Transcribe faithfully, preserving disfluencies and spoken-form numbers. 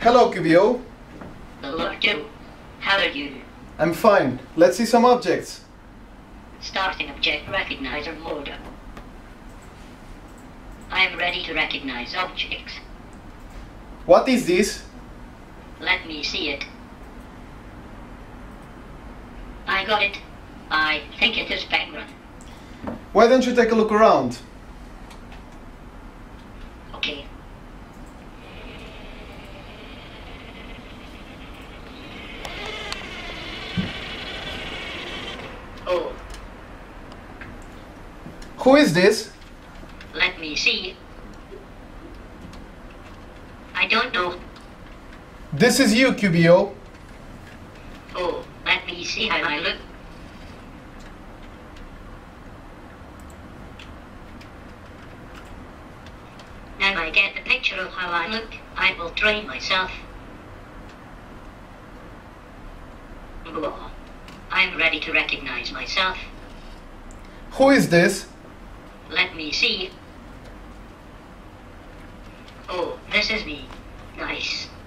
Hello, Q B O. Hello, Joe. How are you? I'm fine. Let's see some objects. Starting object recognizer mode. I am ready to recognize objects. What is this? Let me see it. I got it. I think it is penguin. Why don't you take a look around? Okay. Oh, Who is this? let me see. I don't know. This is you, Q B O. Oh, let me see how I look. Now I get the picture of how I look, I will train myself. Woah. I'm ready to recognize myself. Who is this? Let me see. Oh, this is me. Nice.